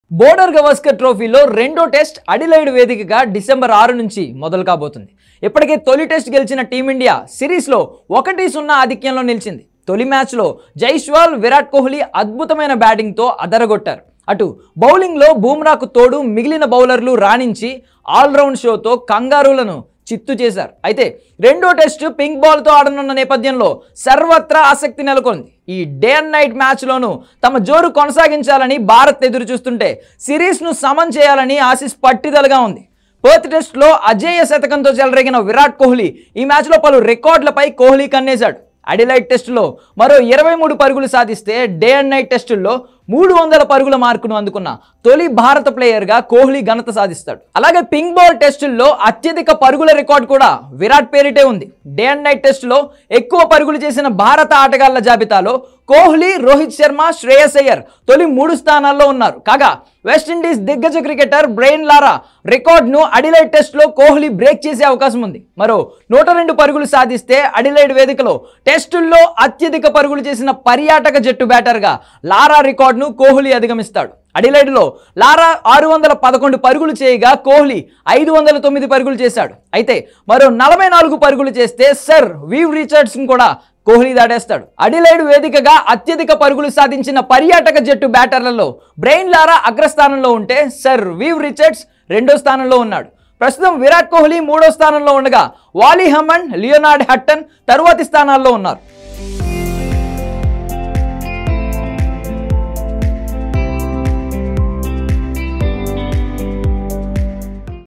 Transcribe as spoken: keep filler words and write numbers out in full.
Border Gavaskar ట్రోఫీలో రెండో test Adelaide వేదికగా డిసెంబర్ ఆరు నుంచి మొదలు కాబోతుంది. ఇప్పటికే తొలి టెస్ట్ గెలిచిన టీమిండియా సిరీస్లో ఒకటి సున్నా ఆధిక్యంలో నిలిచింది. తొలి మ్యాచ్లో జైస్వాల్, విరాట్ కోహ్లీ అద్భుతమైన బ్యాటింగ్తో అదరగొట్టారు. అటు బౌలింగ్లో బూమ్రాకు తోడు మిగిలిన బౌలర్లు రాణించి ఆల్రౌండ్ షోతో కంగారూలను చిత్తు చేశారు. అయితే రెండో టెస్టు పింక్ బాల్తో ఆడనున్న నేపథ్యంలో సర్వత్రా ఆసక్తి నెలకొంది. ఈ డే అండ్ నైట్ మ్యాచ్లోనూ తమ జోరు కొనసాగించాలని భారత్ ఎదురు చూస్తుంటే సిరీస్ను సమన్ చేయాలని ఆసీస్ పట్టుదలగా ఉంది. పర్త్ టెస్ట్లో అజేయ శతకంతో చెలరేగిన విరాట్ కోహ్లీ ఈ మ్యాచ్లో పలు రికార్డులపై కోహ్లీ కన్నేశాడు. అడిలైడ్ టెస్టులో మరో ఇరవై మూడు పరుగులు సాధిస్తే డే అండ్ నైట్ టెస్టుల్లో మూడు వందల పరుగుల మార్కును అందుకున్న తొలి భారత ప్లేయర్గా కోహ్లీ ఘనత సాధిస్తాడు. అలాగే పింక్ బాల్ టెస్టుల్లో అత్యధిక పరుగుల రికార్డు కూడా విరాట్ పేరిటే ఉంది. డే అండ్ నైట్ టెస్టులో ఎక్కువ పరుగులు చేసిన భారత ఆటగాళ్ల జాబితాలో కోహ్లీ, రోహిత్ శర్మ, శ్రేయస్ అయ్యర్ తొలి మూడు స్థానాల్లో ఉన్నారు. కాగా వెస్టిండీస్ దిగ్గజ క్రికెటర్ బ్రెయిన్ లారా రికార్డును అడిలైడ్ టెస్టులో కోహ్లీ బ్రేక్ చేసే అవకాశం ఉంది. మరో నూట రెండు పరుగులు సాధిస్తే అడిలైడ్ వేదికలో టెస్టుల్లో అత్యధిక పరుగులు చేసిన పర్యాటక జట్టు బ్యాటర్గా లారా రికార్డును కోహ్లీ అధిగమిస్తాడు. అడిలైడ్లో లారా ఆరు వందల పదకొండు పరుగులు చేయగా కోహ్లీ ఐదు వందల తొమ్మిది పరుగులు చేశాడు. అయితే మరో నలభై నాలుగు పరుగులు చేస్తే సర్ వీవ్ రిచర్డ్స్ను కూడా కోహ్లీ దాటేస్తాడు. అడిలైడ్ వేదికగా అత్యధిక పరుగులు సాధించిన పర్యాటక జట్టు బ్యాటర్లలో బ్రెయిన్ లారా అగ్రస్థానంలో ఉంటే సర్ వీవ్ రిచర్డ్స్ రెండో స్థానంలో ఉన్నాడు. ప్రస్తుతం విరాట్ కోహ్లీ మూడో స్థానంలో ఉండగా వాలీ హమ్మన్, లియోనార్డ్ హట్టన్ తరువాతి స్థానాల్లో ఉన్నారు.